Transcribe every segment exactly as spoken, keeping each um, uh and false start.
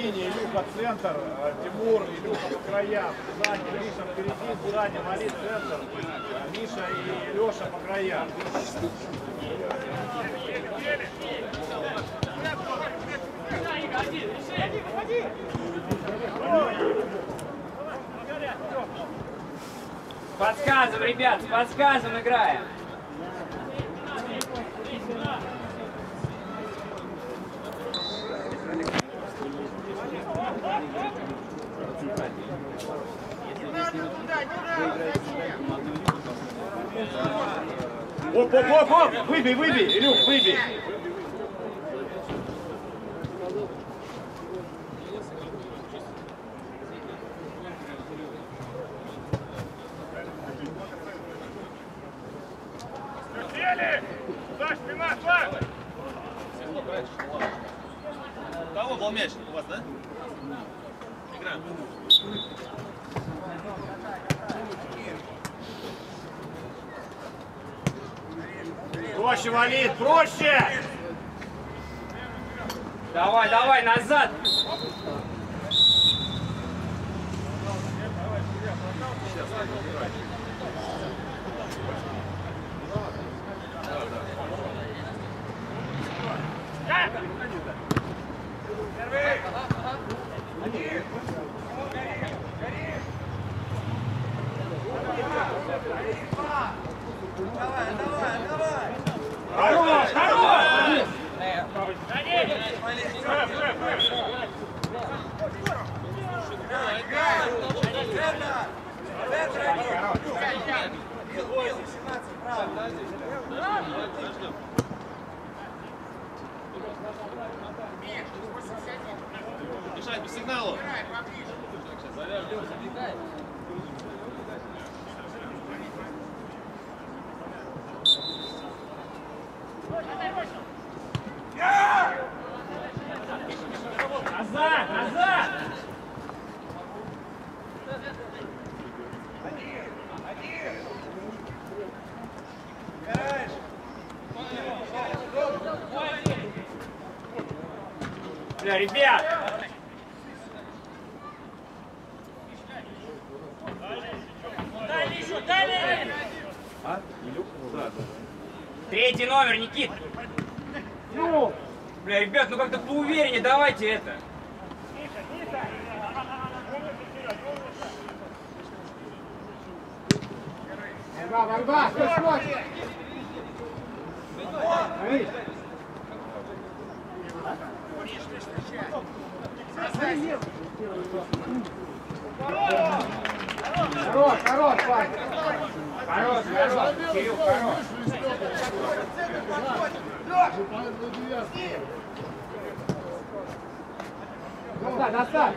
середине, Илюха центр, Тимур, Илюха по краям, сзади, Миша впереди, сзади, Вали центр, Миша и Леша по краям. Подсказываем, ребят, подсказываем, играем. Оп, оп, оп, оп! Выбей, выбей, Илюх, выбей! У кого был мяч? У вас, да? Играем. Проще, Валид, проще! Давай, давай, назад! Хорош, хорош! Решать по сигналу. Назад, назад! Бля, ребят! А? Илюха? Да. Третий номер, Никит! Ну! Бля, ребят, ну как-то поувереннее, давайте это! Борьба, борьба, что смотришь? Хорош, хорош, Вань. Хорош, хорош, Кирилл, хорош. Назад, назад.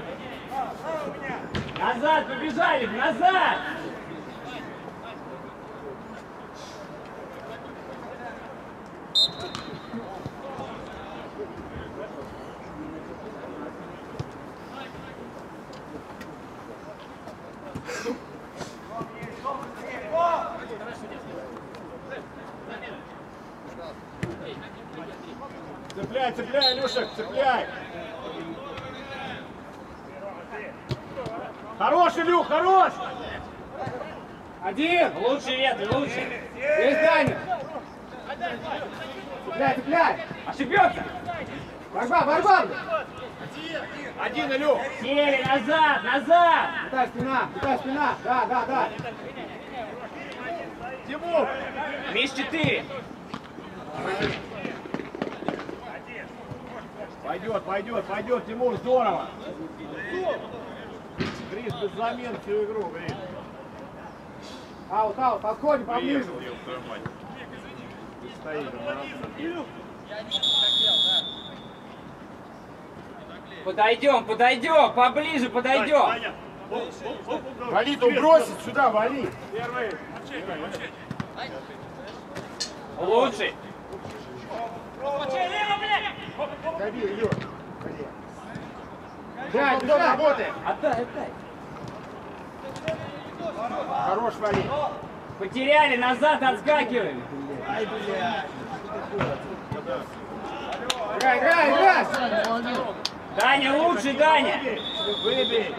Назад, побежали, назад! Цепляй, цепляй, Илюшек, цепляй! Хорош, Илюх, хорош! Один. Лучше, Ветры, лучше! Есть Даня. Цепляй, цепляй. Ошибется! Борьба, борьба. Один, Илюх! Сели, назад, назад! Китай спина, китай спина. Да, да, да. Тимур! Миш, четыре! Пойдет, пойдет, пойдет, Тимур, здорово! Гриш, без замен всю игру, Гриш. Аут, аут, подходим поближе. Приехал, ёб твою мать. Стоит, Подойдем, подойдем, поближе подойдем! Вали, он бросит сюда, вали! Первый! Лучший! Забей, Илюх. Бежать, бежать, работаем! Отдай, отдай! Хорош, вали! Потеряли, назад отскакиваем! Ай, бля. Играй, играй, играй! Даня лучше, Даня! Выбей!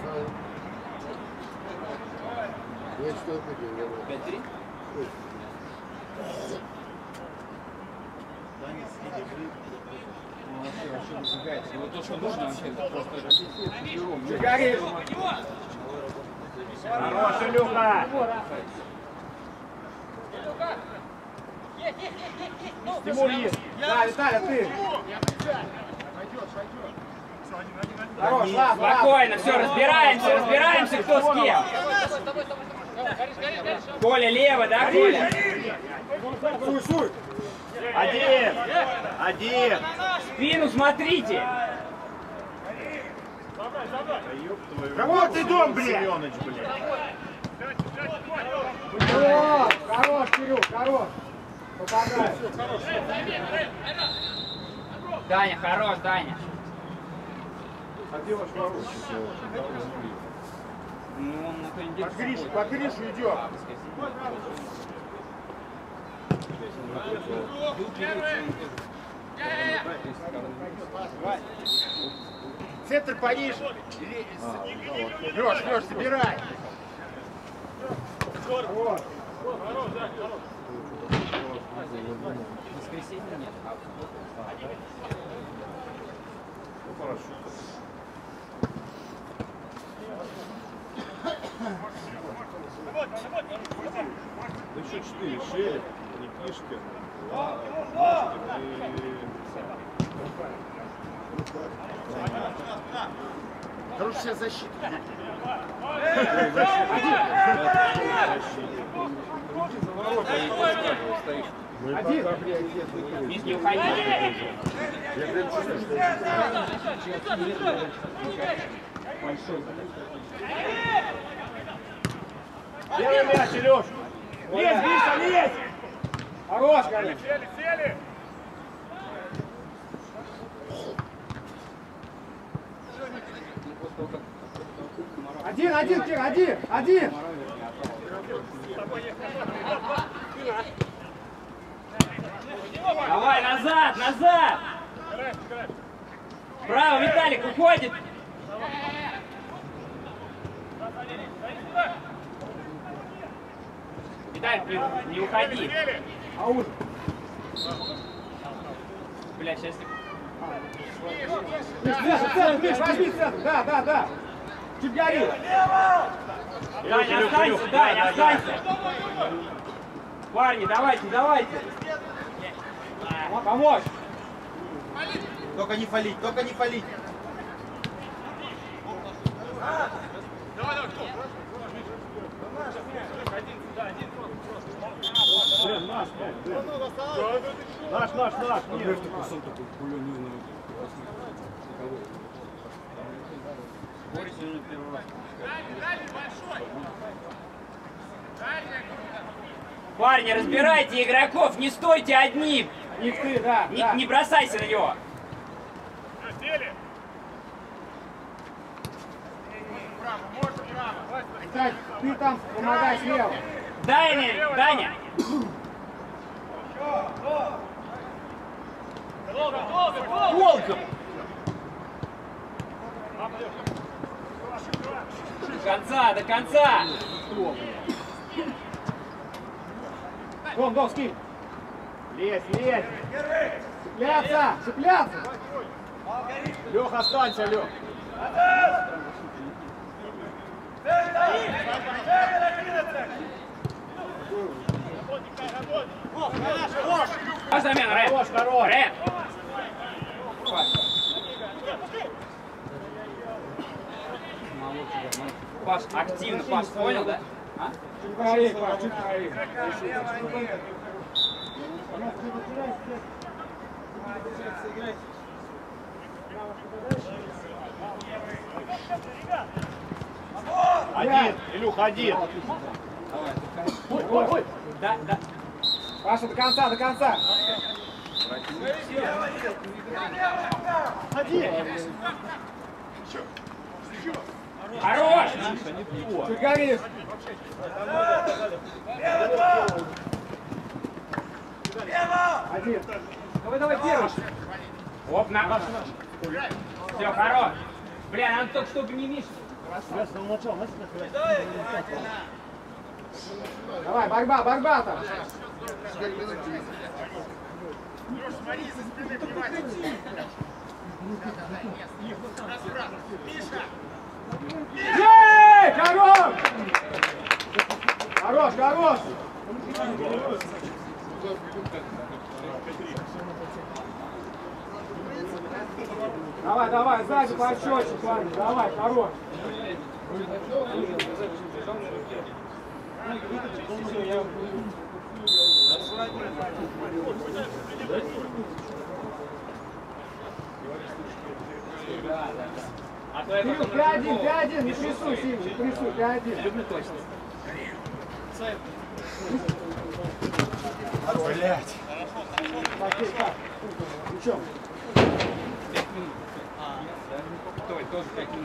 пять-три? Вот то, что нужно вообще, просто... Горишь. Хорош, Илюха! Тимур есть! Да, Виталя, ты. Хорош, ладно, Спокойно, все, разбираемся, разбираемся, кто с кем. Коля лево, да, Коля? Суй, суй. Один! Один! Спину смотрите. Кого ты дом, блядь? Семёныч, блядь! Хорош, хорош, Кирюх, хорош. Попадай. Даня, хорош, Даня. А где ваш ворот? Ну, он на то не Под Гришу, под Гришу идем! Центр пониже! Лёш, Лёш, собирай! Хорош. Воскресенье нет, а Хорошо. Да еще четыре. Шелев, Никишкин, Ложкин и... Хорошая защита. Один. Миш, не уходи. Первый мяч, Илюш! Лезь, Миша, лезь! Хорош, Гориш. Сели, сели! Один, один, Кир, один, один. Давай, назад, назад! Право, Виталик, уходит! Виталик, не, не уходи! Аут. Бля, сейчас... Миш, Миша, центр, Миш, возьми центр. Да, да, да. Чуть гори. Даня, останься, Даня, останься! Парни, давайте, давайте! Помочь. Только не фалить, только не фалить. Блин, наш, блин. Наш, наш, наш. Нет. Парни, разбирайте игроков, не стойте одни! И ты, да, Не, да. не бросайся на него! Виталь, ты там помогай слева. Даня, Даня! Волков! До конца, до конца! Дом, дом, скинь. Лезь, лезь! Цепляться, цепляться. Лех, останься, Лех! Паш, замена, Рэм! Хорош, хорош! Рэм! Паш, активно, Паш, понял, да? А? Чуть правее, Паш, чуть правее. Один! Илюх, один! Ой, ой, ой. Да, да. Паша, до конца, до конца. Хорош! Чуть горишь. Один. Давай, давай, первый. Оп, на. Все, хорош. Бля, надо только чтобы не Миша. Давай, борьба, борьба там. Эй, хорош! Хорош, хорош! Давай, давай, сзади по счетчику, Ваня, давай, хорош. А то я Кирилл, потом пять один, пять один, не прессуй сильно, не прессуй, пять один. люблю точно. Блять. Так, так, так. Ничего. Той, тоже пять минут.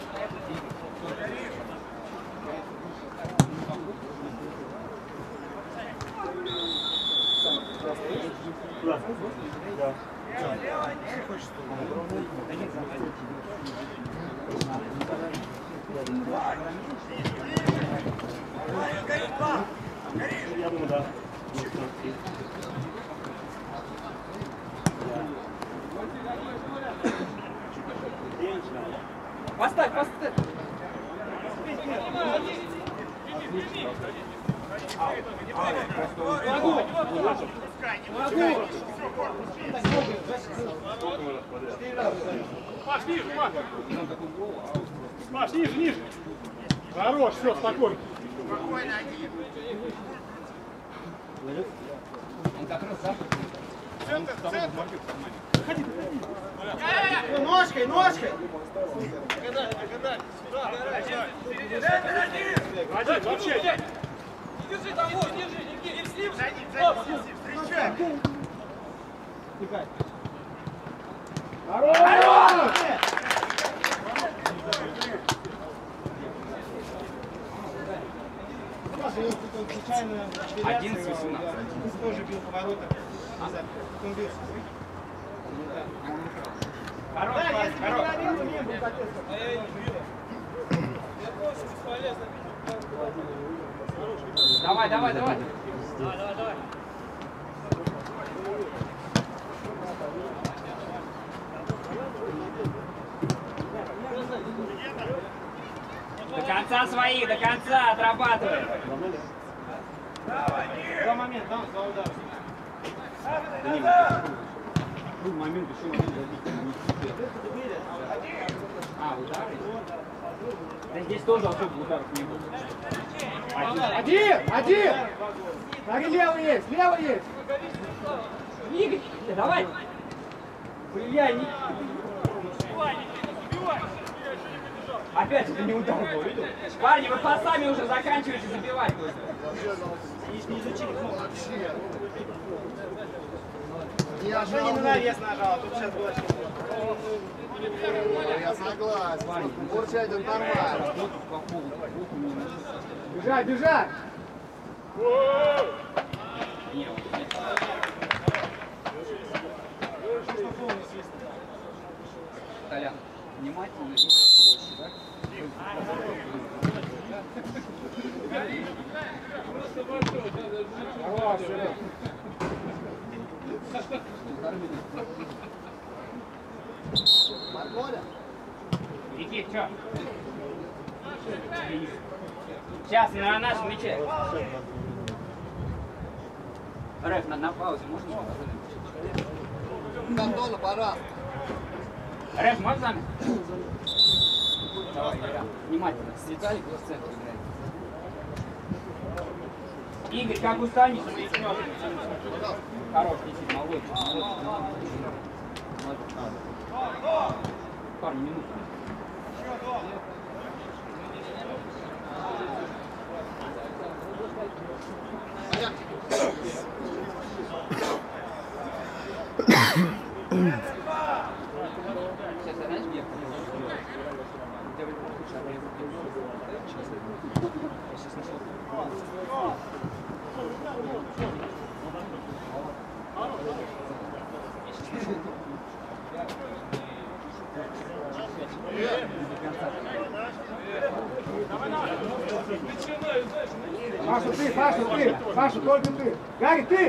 Я думаю, да. Поставь, поставь. Маш, ниже, Маш! Маш, ниже, ниже! Хорош, все, спокойно. Спокойно, один. Он как раз завтра. Центр, центр. Ножкой, ножкой. Один, вообще. Держи того, держи, держи, и слив. Встречай. Хорош! одиннадцать восемнадцать. Тоже бил поворота. Он бил. Хорош, Да, Вань, если бы хорош. не пробил, не был капец. А я и не бил. Я просто бесполезно бить. Давай, давай, давай. Давай, давай, давай. До конца своих, до конца отрабатывай. Два момента, да, два удара. Момент еще А, удары? Да здесь тоже особо ударов не было. Один, один. Смотри, левый есть, левый есть. Игорь, давай. Бля, не... Опять это не удар был, видел? Парни, вы пасами уже заканчиваете забивать. Я же не на навес нажал, а тут сейчас было. Я согласен. Бурчать это нормально. Бежать, бежать. Толян, внимательно и проще, да? Хорош, Серег. Марколя? Никит, что? Сейчас, на нашем мяче. Рэф, на, на паузе можно? Кантона, пора. Рэф, можешь сами? Давай, Игорь, внимательно. Виталик в центре играет. Игорь, как устанешь, начнешь. Хорош, неси, молодец. Парни, минуту. Сейчас, знаешь, где? Я сейчас нашел. Паша, ты, Паша, ты, Паша, только ты. Гарри, ты!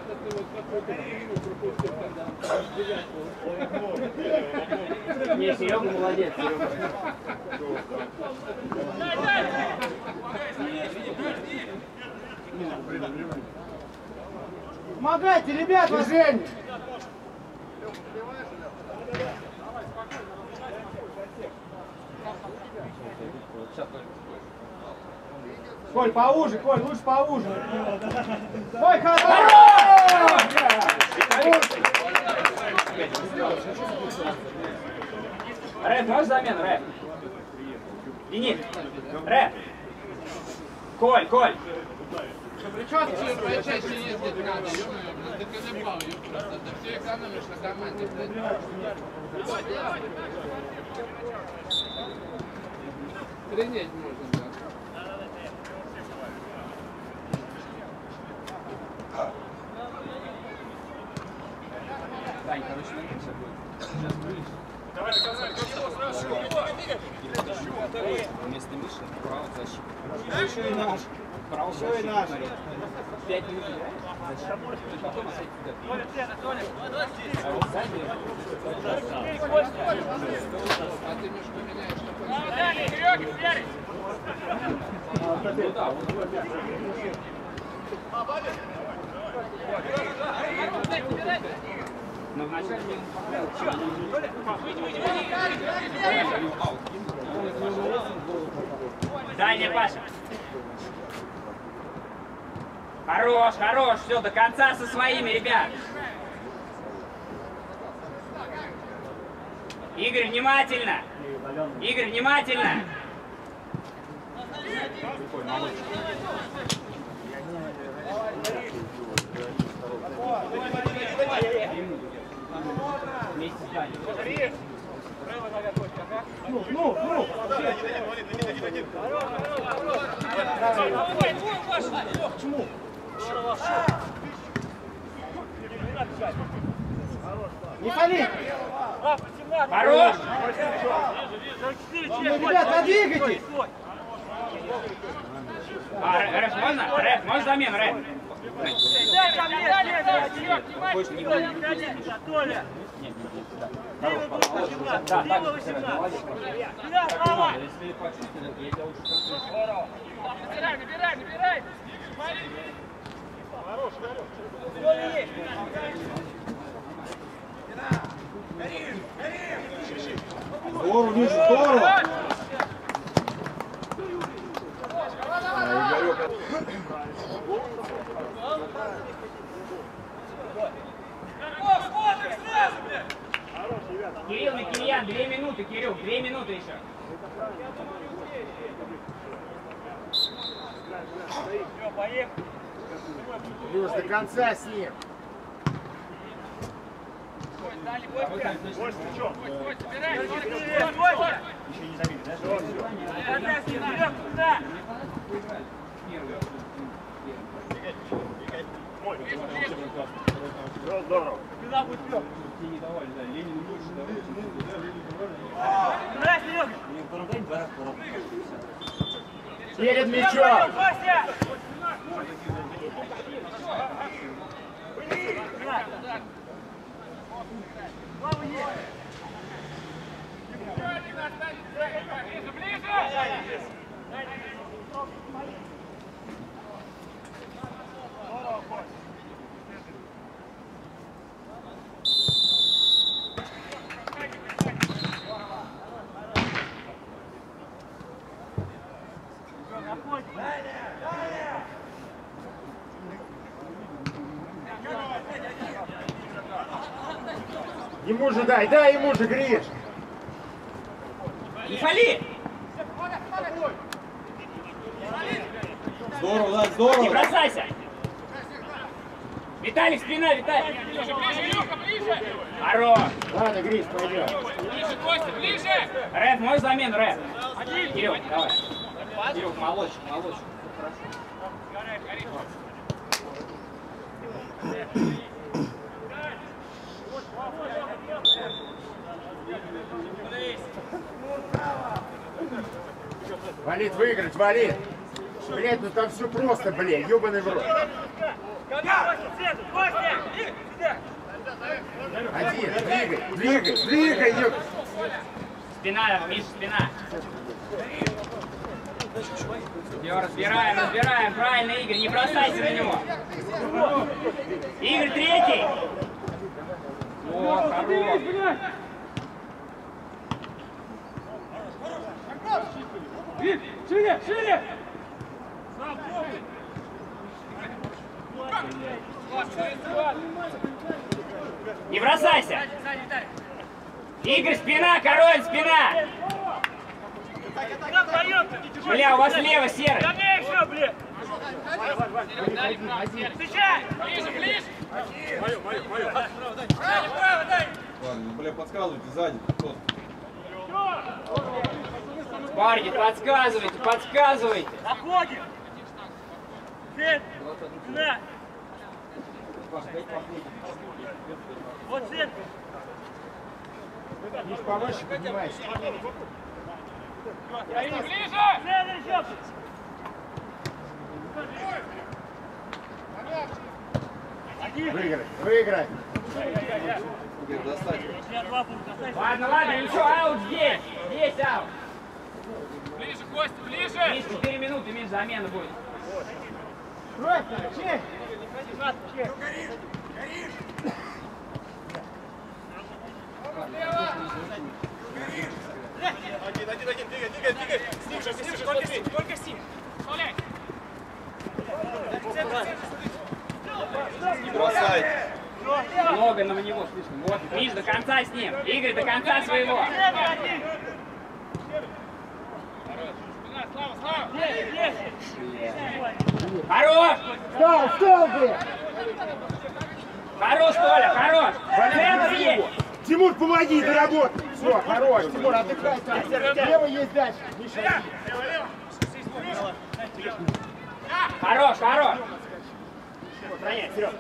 Не, Серега молодец, Серега. Помогайте, ребят, движение! Коль, поуже, Коль, лучше поуже. Ой, хорош! Рэп, можешь замену, Рэп? Денис, Рэп. Коль, Коль. Почаще, почаще ездить надо, ё-моё, блин, ты колебал, ё просто, ты все экономишь на команде, блин. Тренить можно, да. Дань, короче, наверное, будет. Давай, доказали, Вместо Миши право защиты. Еще и наш. Право защиты. Наш. Пять минут играешь? И потом опять туда. А вот сзади... А ты Мишку меняешь, что Далее, Серега, вперед! Ну да, вот. Но вначале мне Дальняя, Паша. Хорош, хорош, все, до конца со своими, ребят. Игорь, внимательно. Игорь, внимательно. Вместе с Даней. Ну, ну, ну! Почему? Не пали! Хорош! Ну, ребята, двигайтесь! А, Рэф, можно? Рэф, можно замену, Рэф? Больше не будет. Нет, нет, нет, хорош, хорош. Да, так, молодец. Так не надо, если почувствовали, я тебя лучше контролирую. Набирай, набирай, набирай! Хорош, хорош. Здорово, Миша, здорово! Кирилл и Кирьян, две минуты, Кирилл, две минуты еще. Все, поехали. Люш, до конца с ним. Дали, Костя. Больше чем? Костя, собирай. Костя. Еще не забили, да? Все, все. Опять вперед, туда. Мой. Все здорово. Куда будет вперед? Не давали, да, Ленину больше давали. Собирай, Серега. Перед мячом! Костя. Слава есть. Ближе, ближе. Ему же дай, дай ему же, Гриш. Не фали! Здорово, да, здорово! Не бросайся! Виталик, спина, Виталик! Ближе, ближе, Илюха, ближе. Хорош! Ладно, Гриш, пойдем. Ближе, Костя, ближе. Рэф, можешь замену, Рэф? Один. Кирилл, давай. Кирилл, молочек, молочек. Валит, выиграть, валит. Блядь, ну там все просто, блядь, ёбаный в рот. Один, двигай, двигай, двигай, ёб... Спина, Миша, спина. Все, разбираем, разбираем. Правильно, Игорь, не бросайся на него. Игорь, третий. О, хорош. Шире, шире! Не бросайся. Игорь, спина, Король, спина. Бля, у вас слева серый. Встречай! Ближе, ближе! Мою, мою, мою. Ладно, бля, подсказывайте сзади. Кто? Парни, подсказывайте, подсказывайте. Заходим! Свет! Спина! Вот свет! Миш, повыше поднимайся. Ближе! Следующий! Выиграй, выиграй. Достать. Ладно, ладно, ничего, аут здесь. Здесь аут. Ближе, Костя, ближе! Миш, четыре минуты, Миш, замена будет. Один, один, один, двигай, двигай, двигай. С ним же, с ним же, смотри. Только с ним! Вставляй! Не бросай. Много на него слишком. Вот, Миш, до конца с ним. Игорь, до конца своего. Слава, Слава! Хорош! Встал, встал, блядь. Хорош, Толя, хорош! Центр есть! Тимур, помоги, доработай. Все, хорош. Тимур, отдыхай там. Лево есть дальше. Миша, Хорош, хорош! охраняй, Серег.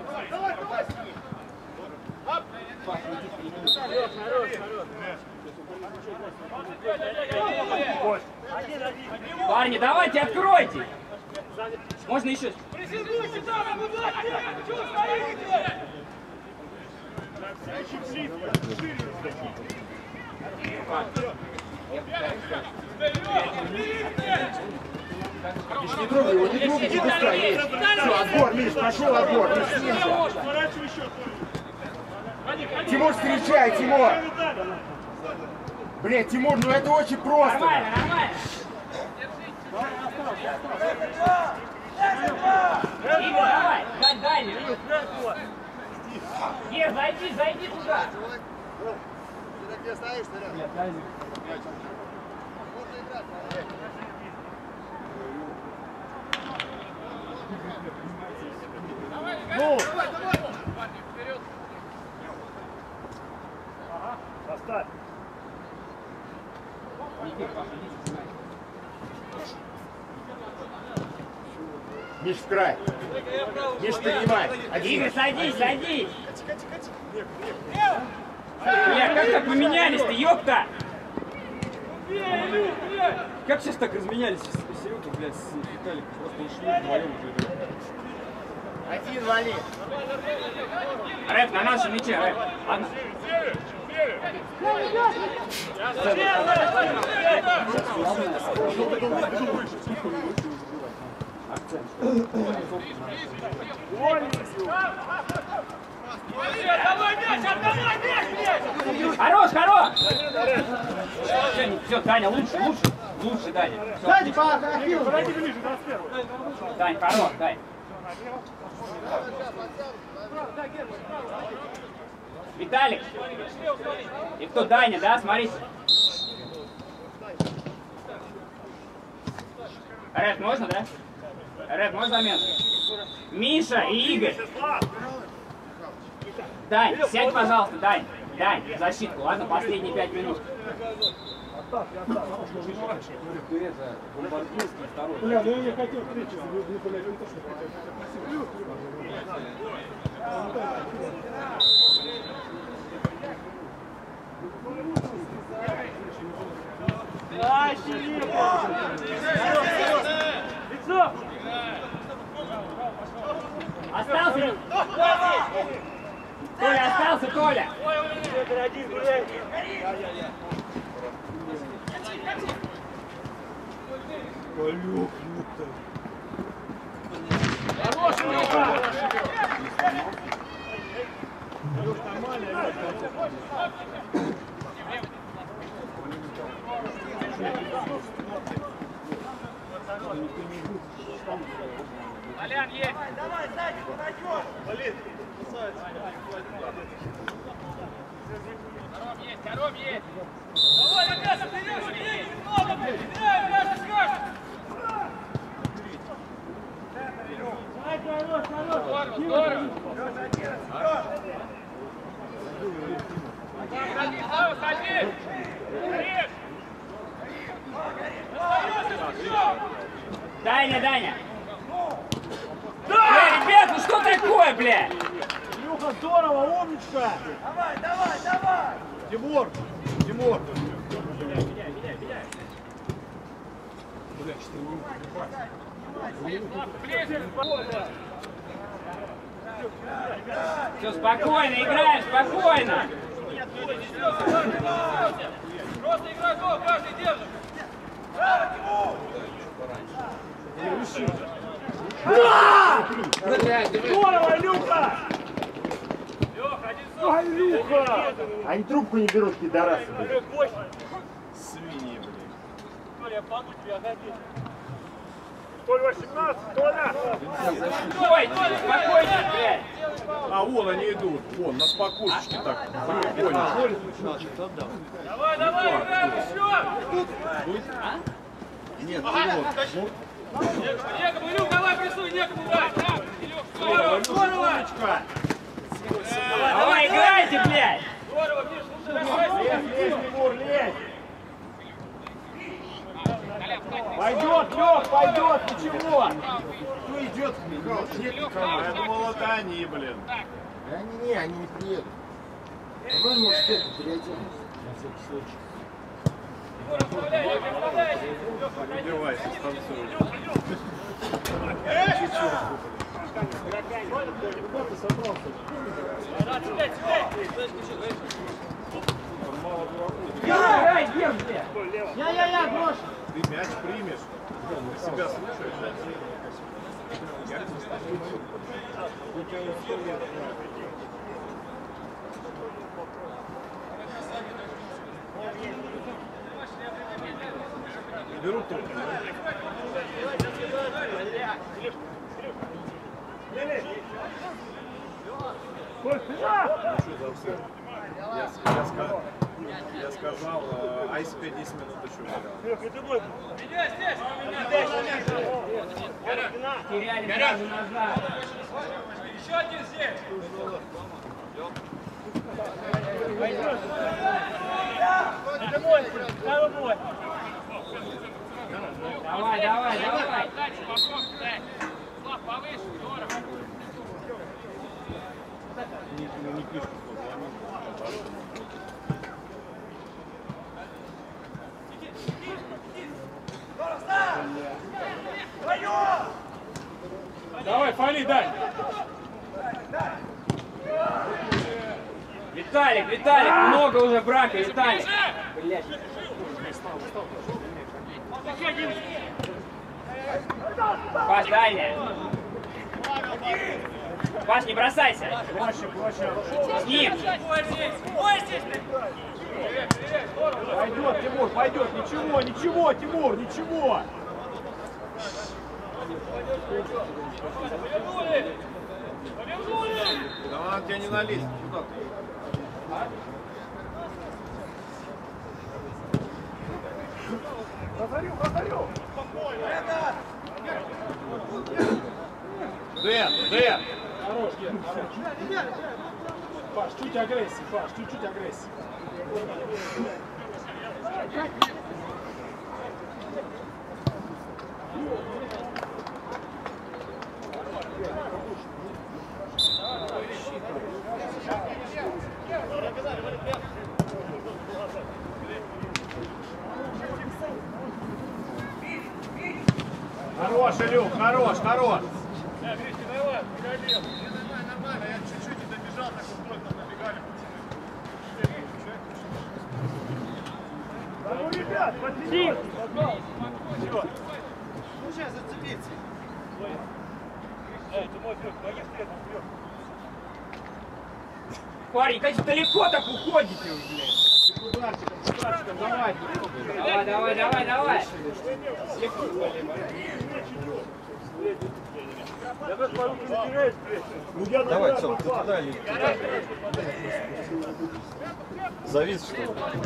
Парни, давайте, откройте! Можно еще? Прессингуйте там, чего стоите? Миш, не трогай его, не трогай, не пускай, Миш. Все, отбор, Миш, пошел отбор. Миш, с ним же. Тимур, встречай, Тимур. Блин, Тимур, ну это очень просто. Нормально, нормально! Игорь, давай, дай дальний. Ир, зайди, зайди туда. Ну! Поставь. Миш, в край. Миш, принимай. Один. Игорь, садись, садись. Бля, как так поменялись-то, ёпта? Как сейчас так разменялись? Серега, блядь, с Виталиком просто ушли вдвоем. Один вали. Рэп, на нашем мяче, Рэп. Одна. Отдавай мяч, отдавай мяч! Хорош, хорош! Все, все, Даня, лучше, лучше, лучше, Даня. Всё. Сзади, по Ахиллу. Дань, хорош, Дань. Виталик. И кто, Даня, да? Смотрите. Рэп, можно, да? Рэп, можно замену? Миша и Игорь. Дань, сядь, пожалуйста, Дань. Дань, защитку, ладно, последние пять минут. Бля, ну я не хотел встречи, не блядь, не то, что хотел. Лицо! Остался! Толя, остался, Толя! Хороший Лёха! Толян, есть! Давай, сзади, подойдёшь! Болит! Кором есть, кором есть! Давай, ребята, вперед, вперед! Немного, блядь! Вперед, ребята, скажешь! Здорово, здорово! Ходи, Слава, ходи! Режь! Остаётся, всё! Даня, Даня! Бля, ребят, ну что такое, бля? Илюха, здорово, умничка! Давай, давай, давай! Тимур! Тимур! Все, спокойно, играем, спокойно! Просто игроков, каждый держит! Здорово, Илюха! Лёха, один Илюха! Они трубку не берут, пидорасы. Свиньи, блин. Толя, я помогу тебе, отойди. Толя, восемнадцать, Толя! Стой, спокойно, блядь! А вон они идут, вон, на спокушечке так. Понял. Давай, давай, играем еще! Нет, вот. Некому, Илюх, давай прессуй, некому брать! Илюх, здорово, здорово! Давай, играйте, блядь! Здорово, Миш, слушай, давай! Лезь, лезь, Тимур, лезь! Пойдет, Лёх, пойдет, ничего! Кто идет, Михалыч? Нет никого. Я думал, это они, блин. Они не, они не приедут. Вы, может, это переоденутся, на всякий случай. Расправляй, Лёх, расправляйся! Перебивайся, станцуй. Играй, держи, блядь! Я-я-я, брошь! Ты мяч примешь, ты себя слушаешь. Берут трубку. Я, я, сказал, я сказал, а если пять десять минут еще. Меня здесь! Теряли сразу назад. Еще один здесь! Давай, давай, давай! Дальше, вопрос, дай! Слав, повыше, здорово! Не клюшку. Давай, фали, дай! Виталик, Виталик, много уже брака, Виталик! Блядь. Паш, Даня! Паш, не бросайся! Проще, проще. С ним! Пойдет, Тимур, пойдет. Ничего, ничего, Тимур, ничего. Повернули! Повернули! Да ладно, тебя не налезть. Куда ты? Разорю, разорю. Дэн, Дэн. Хорош, Ген. Паш, чуть агрессии, Паш, чуть-чуть агрессии. Хорош, Илюх, хорош, хорош. Да, Гришка, давай, переодел. Нормально, нормально, я чуть-чуть не добежал, так вот только набегали. Да ну, ребят, подтяни. Все. Ну сейчас зацепиться. Эй, ты мой трёх, помоги встретом, трёх. Парень, как далеко так уходите, блядь? Ударчиком, ударчиком, давай. Давай, давай, давай, давай. Давай, Тём, ты туда или туда? Завис, что ли?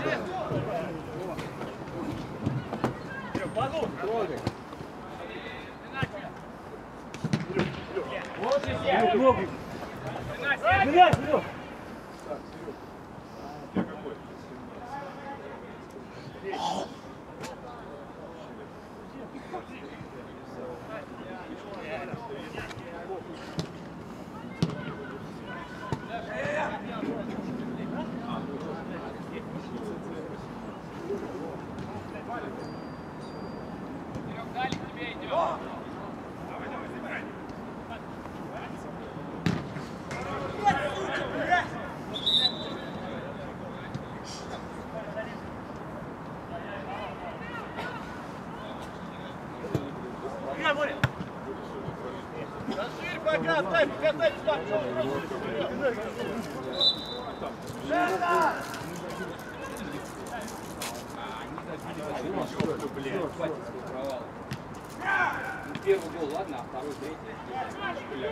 Расширь пока, дай, покатай туда. Первый гол, ладно, а второй, третий.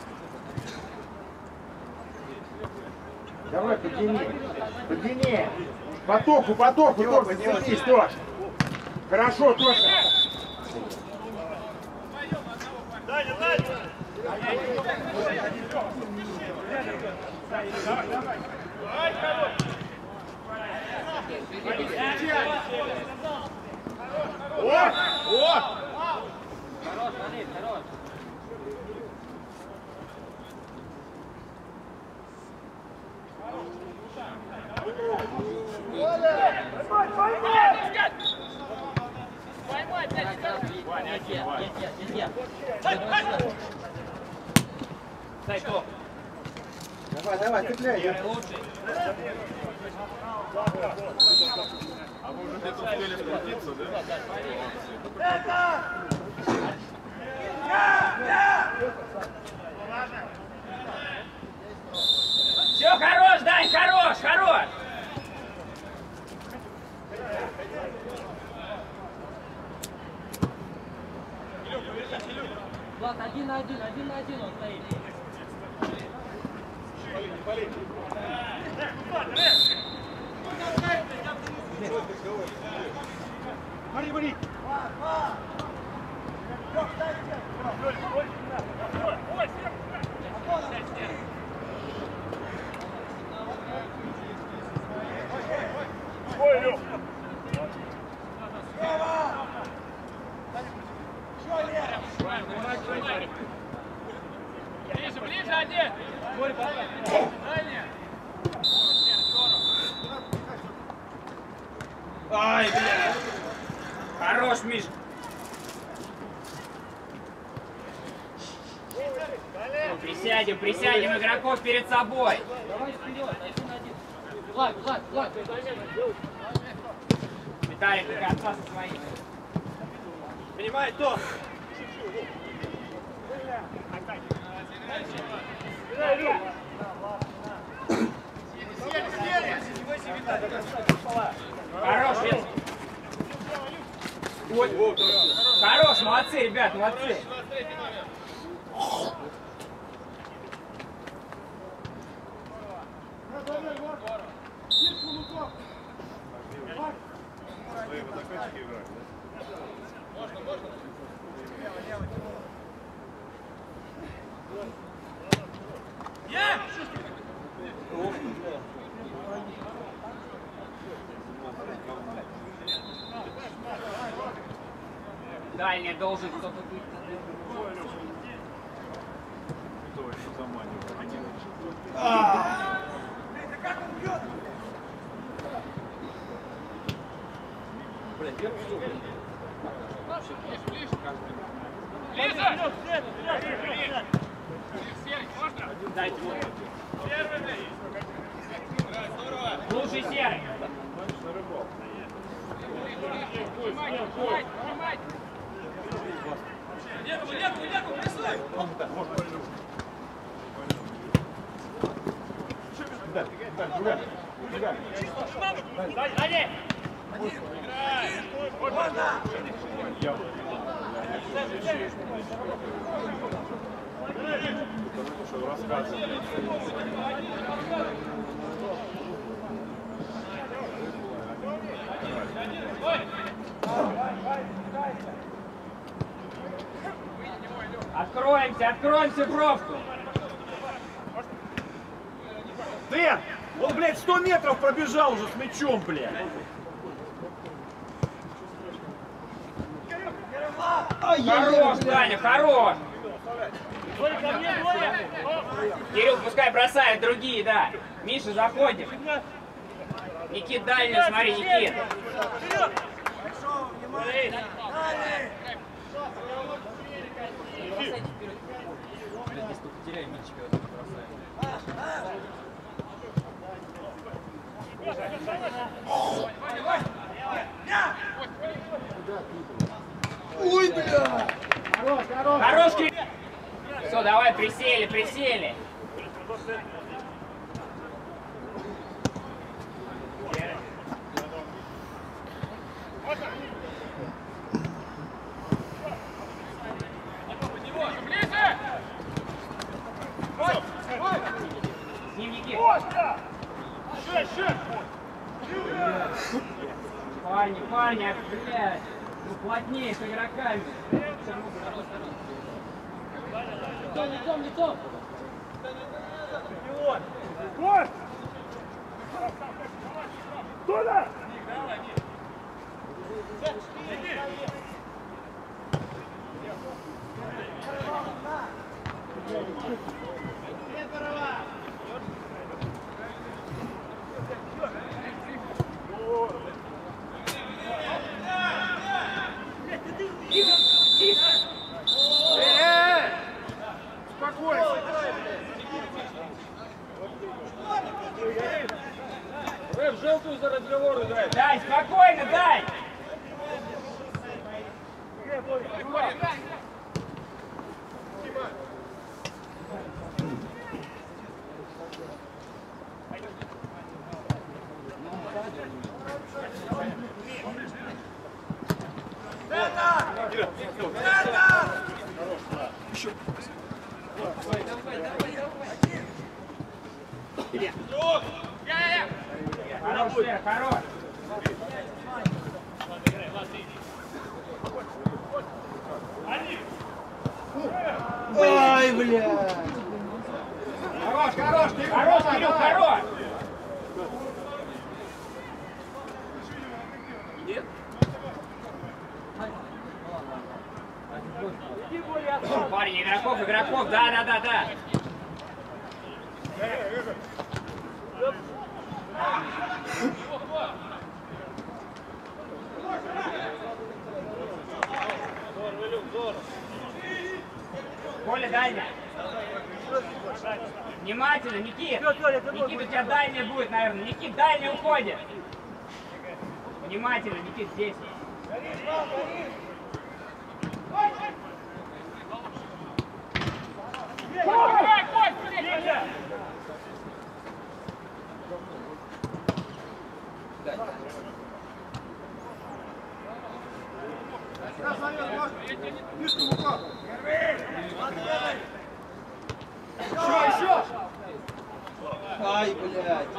Давай, подними. Подними. Потоку, потоку, Тоша, держись, Тоша. Хорошо, Тоша. Даня, Даня. Давай, хорош. О, о. Хорош, Валерий, хорош. Поймай, блядь, Дай топ. Давай, давай, цепляй. Лучший. А вы уже где-то успели скрутиться, да? Все, хорош, Дань, хорош, хорош. Влад, один на один, один на один он стоит. Смотри, смотри. Ой, Лёх. Ближе, ближе один. Дальше. Ай, блядь. Хорош, Миш. Присядем, присядем игроков перед собой. Давай вперед, один на один. Влад, Влад, Влад. Виталик до конца со своими. Понимай, то. Хорош, Вес. Ой. Хорош, молодцы, ребят, молодцы. Свои водокачки играют, да? Можно, можно. Я! Дальний должен кто-то быть. Кто вообще заманивает? Блядь, я все. Ближе, ближе, каждый. Ближе! Дайте ему. Первый! Лучший серый. Легу, легу, легу, прессуй! Сзади! Откроемся, откроемся бровку. Дэн, он, блядь, сто метров пробежал уже с мячом, блядь. Хорош, Даня, хорош. Кирилл, пускай бросает другие, да. Миша, заходим. Никит, дальнюю, смотри, Никит. Ой, бля! Хорош, хорош. Хорош, Кирилл. Все, давай, присели, присели. С ним Никит. Парни, парни, блядь. Ну, плотнее с игроками. Лицом, лицом, лицом. Кость! Туда! Рэп, желтую за разговор играет. Дай, спокойно, дай. Хорош, Сэр, хорош. Ай, бля! Хорош, хорош, ты Хорош, Кирилл, хорош. Парень, игроков, игроков, да, да, да, да. Коля, дальняя. Внимательно, Никит. Никит, у тебя дальняя будет, наверное. Никит, дальняя уходит. Внимательно, Никит, здесь. Ай, блядь!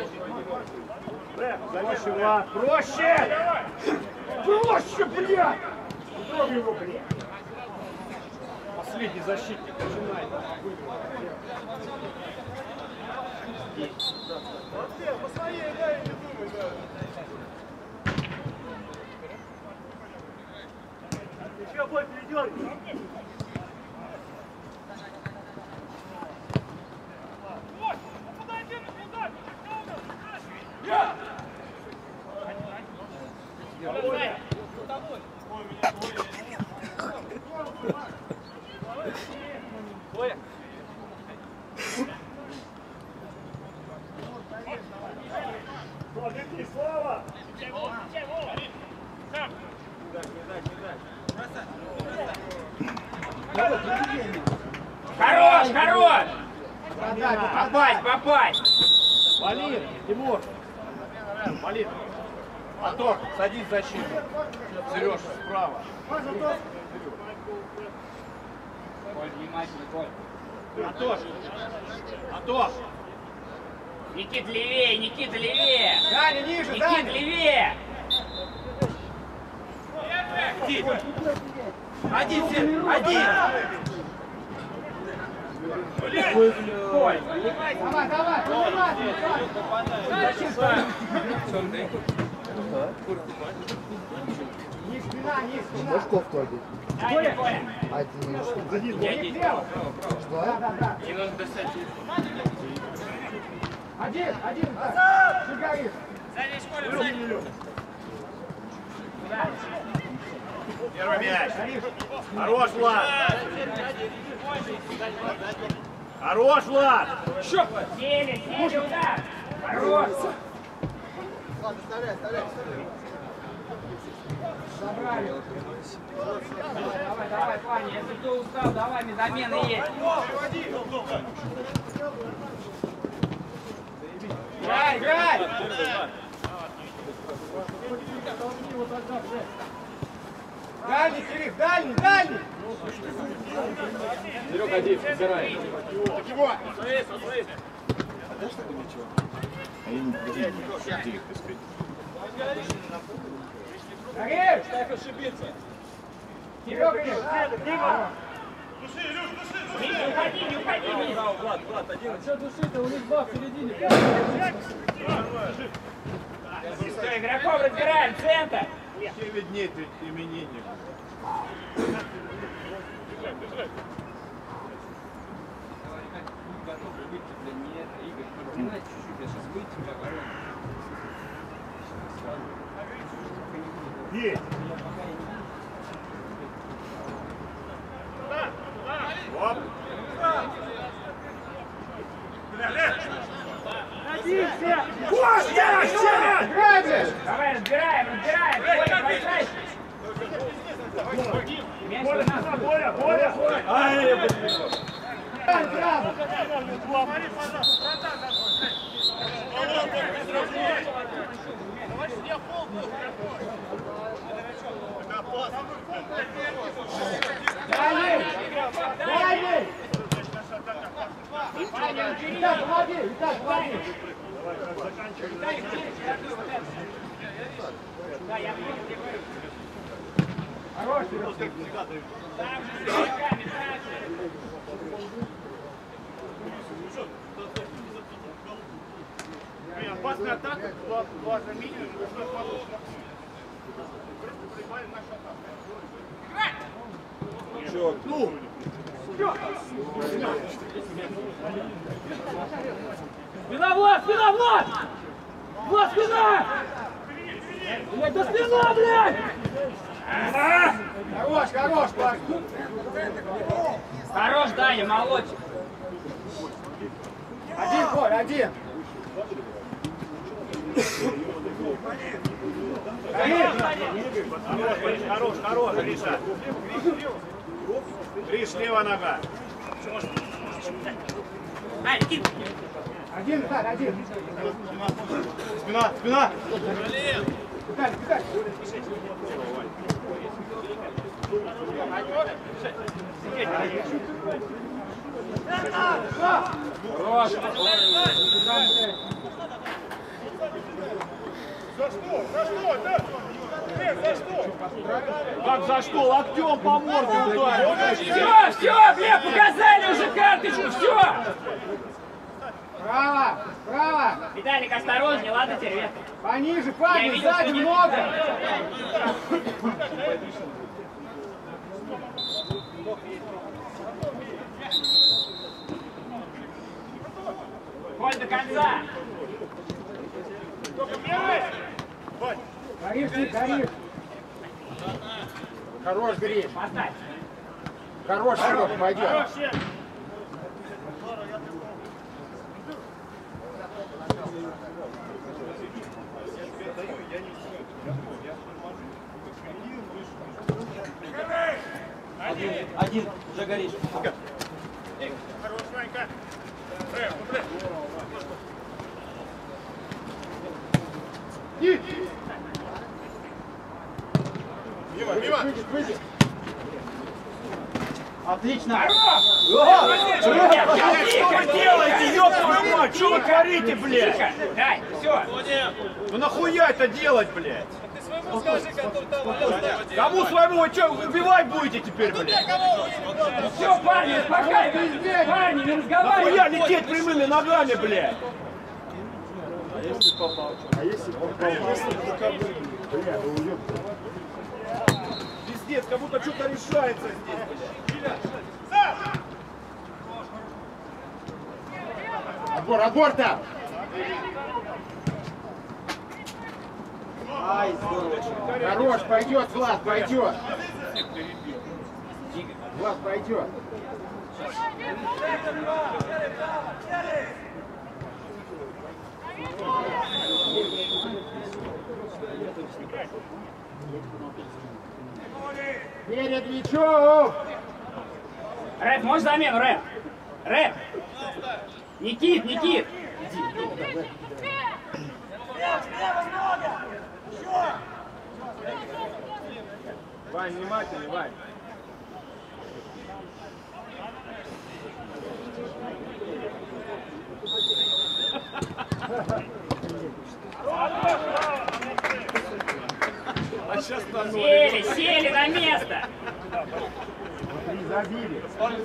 Проще, Влад, проще! Проще, блядь! Трогай его, блядь! Последний защитник начинает. По своей игре не думай, да. Еще бой передергивай. Ой, меня Хорош, хорош! Попасть, попасть! Валит, Тимур. Валит. Антон, садись в защиту. Сереж, справа. Коль, внимательно, Коль. Антош. Антош. Никит, левее, Никит, левее! Даня, ниже, Никит, Даня! левее! Один, Сер, один! Коль! Давай, давай, давай! Не спина, не спина! Можешь кофту одеть? Коля, Коля! А это не что? Я иди. Что? Да, да, да. Не нужно достать. Один, один, так. Шигаришь. Садись, Коля, садись. Первый мяч. Хорош, Влад. Хорош, Влад. Еще! Сели, сели, удар! Хорош! Забрали. Давай, давай, Ваня, если кто устал, давай, замены есть. Играй, играй! Дальний, Кирилл, дальний, дальний! Серег, один, забирай. Горишь! Так ошибиться! Серега, Дима! Не уходи, не уходи, Миша. Влад, Влад, один. А что душить-то? У них два в середине. Все, игроков разбираем, центр. Все виднее, ты именинник. Готовы выйти для нет, Игорь, подгнать чуть-чуть, я сейчас выйти в оборону. Есть. Оп. Давай, разбираем, разбираем. Коля, бросай. Мяч у нас. Боля, Боля. Ай, блин. Дальний! Дальний! Виталь, помоги! Виталь, помоги! Хорош, Серега! Опасная атака, была заменена. Черт, ну! Спина, Влад, спина, Влад! Влад, спина! Блядь, да спина, блядь! Хорош, хорош, парень! Хорош, Даня, молодчик. Один, Коль, один! Хорош, хорош, Гриша. Гриш, левая нога. Ай, Никит. Один, Виталь, один! Спина, спина. Виталь, Виталь! Хорош. За что? За что? Да? Э, за что? Как за что? Локтем по морде ударил. Все, все, Глеб, показали уже карточку, все. Право, право! Виталик, осторожнее, ладно, тервет. Пониже, Я парни, видел, сзади что не- много! Коль до конца. Горишь, ты, горишь! Хорош, Гриш! Поставь. Хорош, Серега, пойдем! Один, один, уже горишь. Хорош, Ванька. Мимо, мимо! Отлично! Что вы делаете, ёб твою мать? Что вы творите, блядь? Дай, все. Ну нахуя это делать, блядь? Ты своему скажи, который там валяется. Кому своему? Вы что, убивать будете теперь, блядь? Все, парни, успокаивайтесь. Парни, не разговаривайте. Нахуя лететь прямыми ногами, блядь? А если попал? А если попал? Бля, вы уёбки. Пиздец, как будто что-то решается здесь, блядь. Отбор, отбор там! Ай, здорово. Хорош, пойдет, Влад, пойдет. Влад, пойдет. Перед мячом! Рэп, можешь замену, Рэп? Рэп! Никит, Никит! Вань, внимательный, Вань. А сейчас на ноль. Сели, сели на место! Смотри, забили.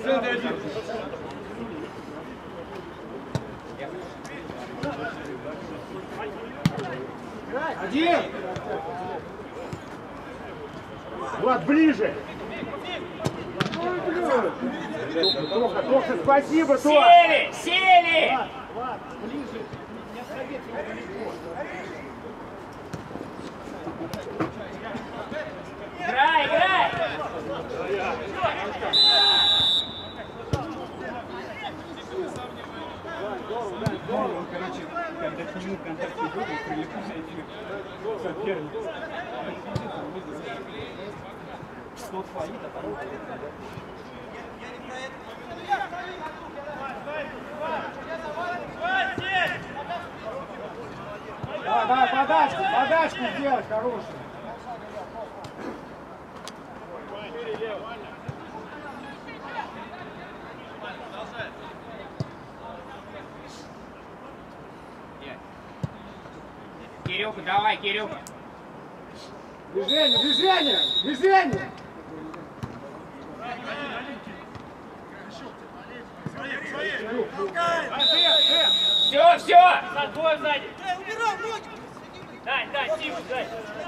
Один! Влад, ближе! Тоха, Тоха, спасибо, Тоха! Сели, сели! Играй, играй! Он, короче, когда к нему контакт идет, он прилипает к сопернику. Тот фаит, а потом... Давай, давай, подачку, подачку сделать хорошую. Кирюха, давай, Кирюха! Движение, движение, движение! Все, все! Двое сзади! Дань, Дань, Тима, Дань!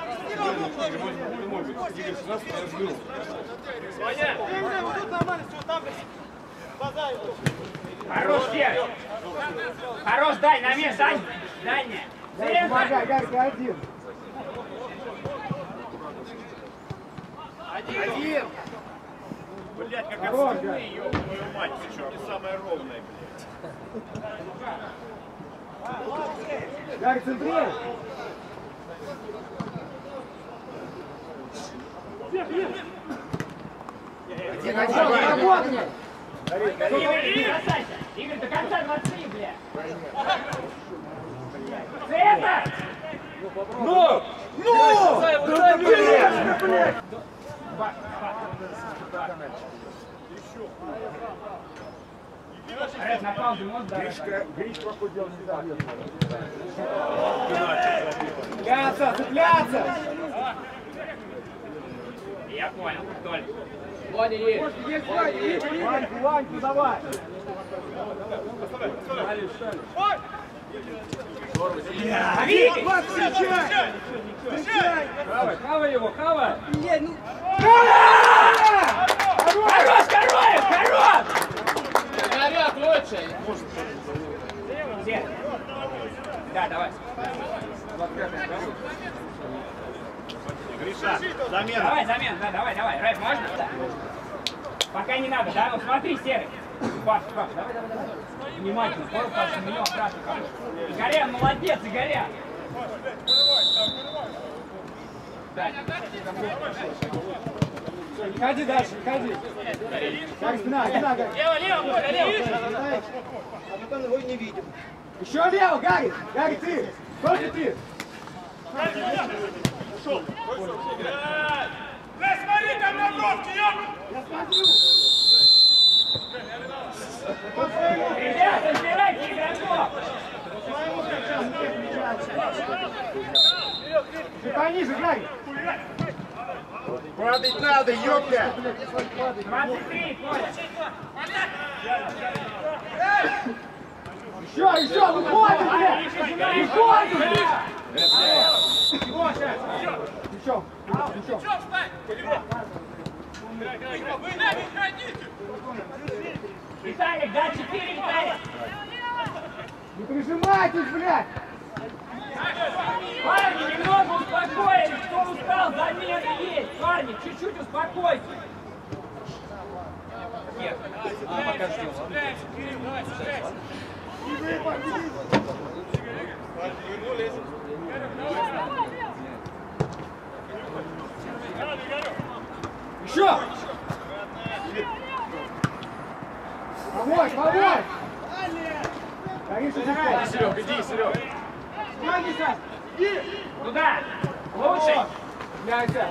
Хорош, Серый! Хорош, дай, на место, Дань! Дальняя! Дай, помогай, Гарька, один. Один! Блядь, как Хорош, отступные, ёб твою мать, причем не самая ровная, блядь. Гарь, центрируй. Один, один, работай! Игорь, Игорь, бросайся! Игорь, до конца двадцати, бля! Центр! Ну! Ну! Да блядь, блядь! Рэп, на паузу можешь дать? Гришка, Гриш похудел незаметно. Цепляться, цепляться! Я понял, Толь. Ваньку, Ваньку, давай! Вик! Хавай, хавай его, хавай! Хорош, Короев, хорош! Горят лучше. Где? Да, давай. Гриша, замена. Давай, замена, да, давай, давай. Рэп, можно? Да. Пока не надо, да? Вот смотри, Серый. Паш, Паш, давай, давай, давай. Внимательно, пару Паш, на него обратно. Игорян, молодец, Игорян. Да. Все, не ходи дальше, не ходи. Гарри, спина, спина, Гарри. Лево, лево, Коля, лево. А потом его не видим. Еще лево, Гарри. Гарри, ты. Только ты. Бля, смотри, там на бровке, ёб! Я смотрю. Ребята, забирайте игроков. Ты пониже, Гарри. Падать надо, ёпта! двадцать три, Коля. Еще, еще, выходим, блядь! Выходим, блядь! Еще, еще. Виталик, да, четыре, Виталик. Не прижимайтесь, блядь! Парни, немного успокоились. Кто устал, замена есть. Парни, чуть-чуть успокойтесь. Нет. А, пока ждем. Еще! Помочь, помочь! Конечно, Иди, Серег, иди, Серег. Помоги, Саш! Туда. Лучше. Яйца!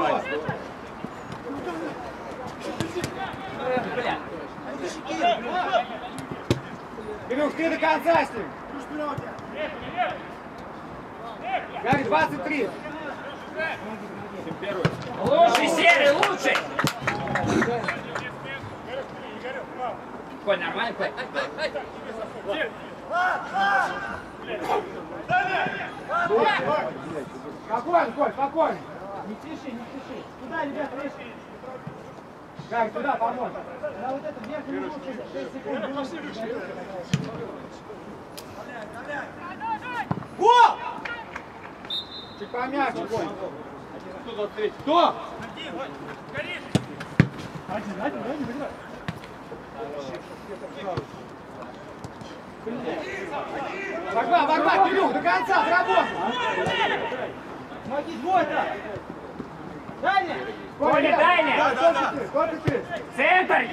Бля. Илюх, ты до конца с ним! Гарри, двадцать три! Лучше, Серый, лучше. Коль, нормально, Коль? Спокойно, Коль, спокойно! Не спеши, не спеши! Туда, ребят, реши! Гарри, туда помочь! На вот это верхний угол шесть секунд! О! Чуть помягче, Коль! Кто? Один, один, один, один. Вагва, Вагва, Кирюх, до конца, заработай! Смотри, двое-то! Дальня! Коля, дальня! Да, да, да! Сколько ты? Центр!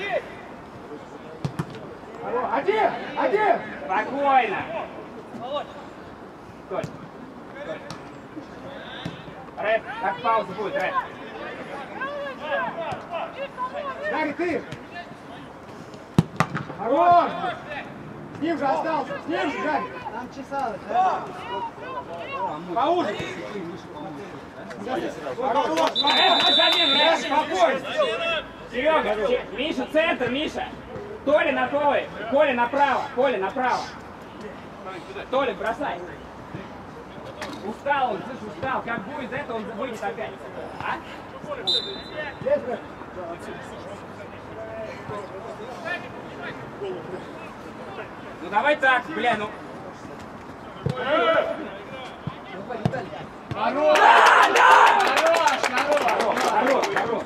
Один! Один! Спокойно! Коль. Рэп, как пауза будет, Рэп? Гарри, ты! Хорош! С ним же остался! С ним же, Гарри! Там чесалось, да? Поужин! Хорош! Рэп, мы за ним, Рэп, спокойно! Серега, Че- Миша, центр, Миша! Толя на Коле, Коля направо, Коля направо! Толя, бросай! Устал он, слышь, устал. Как будет это, он выйдет опять. А? Ну давай так, бля, ну. Хорош! Да, да! Хорош, хорош, хорош, хорош.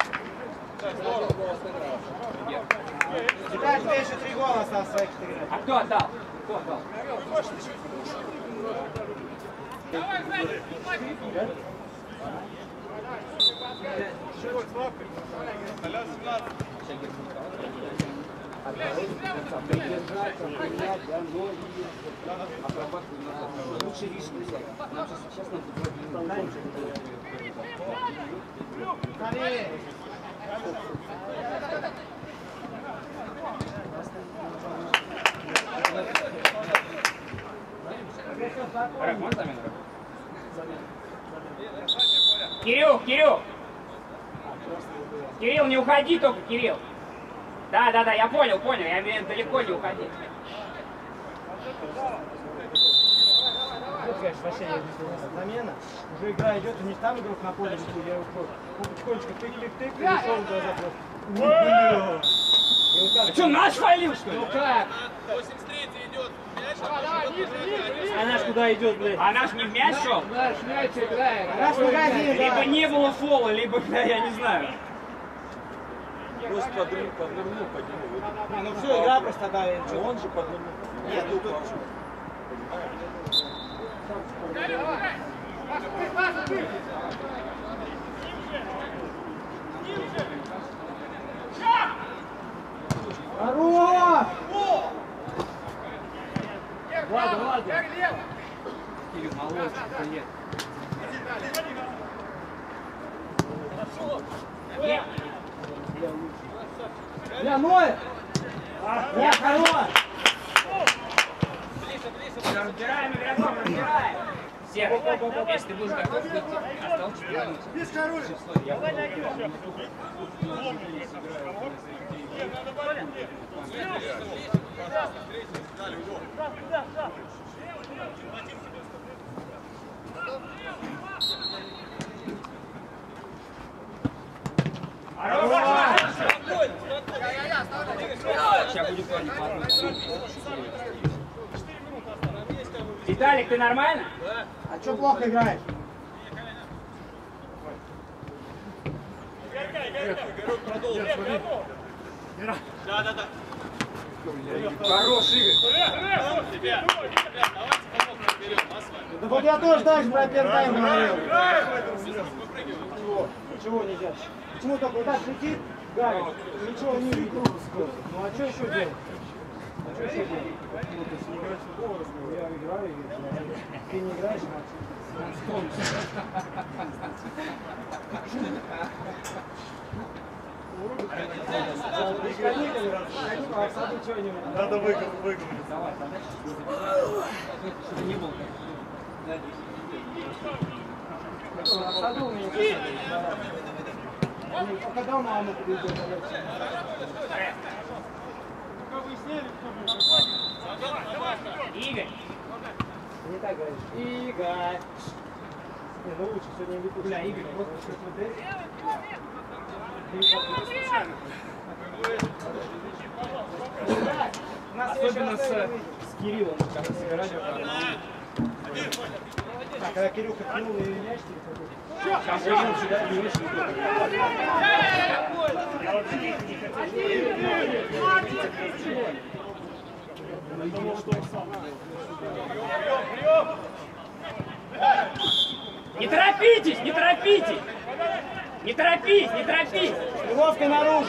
Теперь тебе еще три гола осталось своих четырех. А кто отдал? Кто отдал? Лучше риск взять. Нам сейчас надо. Кирилл, Кирилл! Кирилл, не уходи только, Кирилл! Да, да, да, я понял, понял, я имею в виду, далеко не уходи. Конечно, вообще не замена. Уже игра идет, у них там игрок на поле, я его потихонечку тык-тык-тык, и ушел в глаза просто. А что, наш фалил, что ли? Ну как? восемьдесят третий идет. А наш куда идет, блядь? А наш не в мяч шел? Наш мяч играет. Наш магазин, Либо не было фола, либо, бля, я не знаю. Просто поднырнул, поднырнул, поднырнул. Ну все, игра просто тогда. Он же поднырнул. Нет, ну тут. Нет. Бля, Ноя! Бля, хорош! Все, разбираем игроков, разбираем. Серый, если ты будешь готов выйти, осталось четыре минуты. Без хороший. Сейчас будет плане по одной. Виталик, ты нормально? А чё плохо играешь? Да, да, да. Хорош, Игорь. Да вот я тоже так же про первый тайм говорил. Чего? Чего нельзя? Почему только вот так летит? Гарри, ничего не видит. Ну а что еще делать? А что еще делать? Ну, то есть не играть в футбол, я играю, и ты не играешь, Надо выиграть, выиграть. Чтобы не было. когда мама придет? Игорь. Не так говоришь. Игорь. Не, ну лучше сегодня не бля, Игорь, просто что смотреть. Особенно с, с Кириллом, как собирали. Так, когда Кирюха пнул и мяч, Сейчас выйдем сюда и не Не торопитесь, не торопитесь! Не торопись, не торопись! Ловко наружу!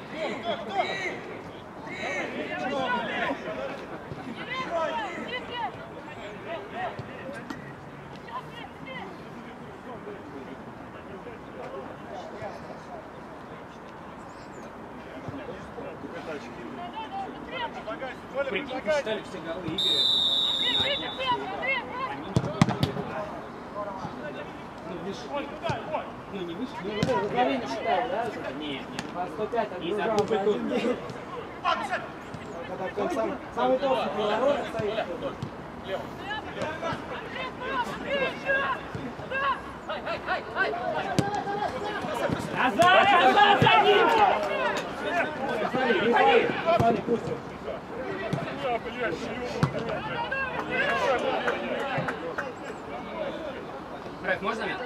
Прикинь, посчитали все голы Игоря. Ну, выше. Ну, не выше. Ну, вот это возглавление считаю, да? Нет, нет. По сто пять от И за другого дубль на тут. один день. Когда кто сам, самый толстый поворот стоит. Назад, назад, за ним! Выходи! Смотри, пустим. Брэд, можно меня?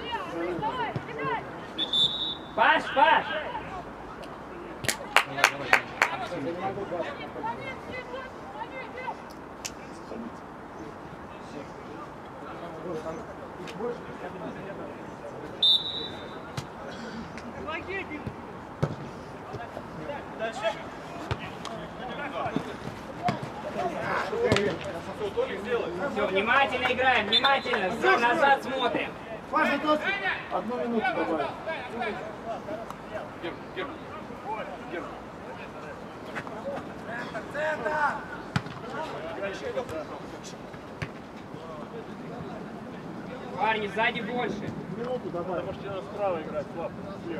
Паш, Паш! Все, внимательно играем, внимательно, за- назад смотрим. Паша, тут одну минуту добавить. Парни, сзади больше. Минуту добавь. Потому что тебе надо справа играть, слабо, слева.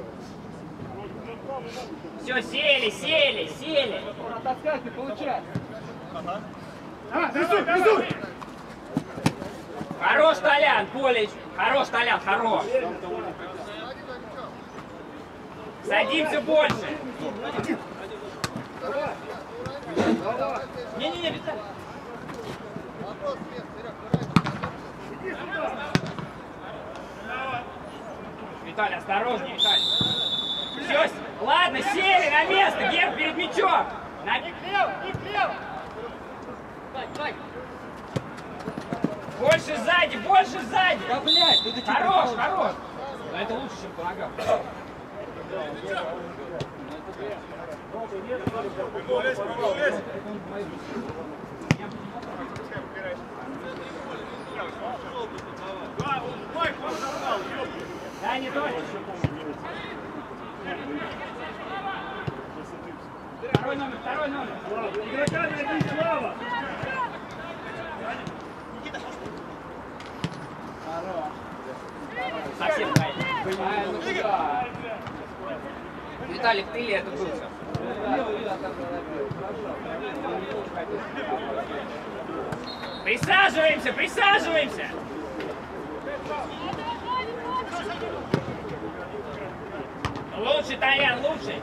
Все, сели, сели, сели. Отскакивай, получай. А, рисуй, рисуй! Хорош, Толян, Полич. Хорош, Толян, хорош. Садимся больше. Не-не-не, Виталий. Виталий, осторожнее, Виталий. Все, ладно, сели на место, Герб перед мячом. На... Больше сзади, больше сзади. Да, блядь, ты хорош, хорош. Но это лучше, чем по ногам. Да, не точно. Второй номер, второй номер. Игрока найди, Слава! Совсем правильно. Виталик, ты ли это был? Присаживаемся, присаживаемся! Лучше, Таян, лучше!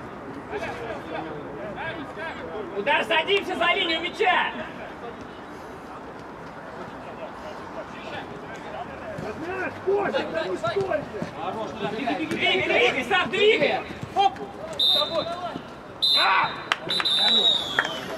Удар, садимся за линию мяча! Двигай, двигай, сам двигай! Оп! А!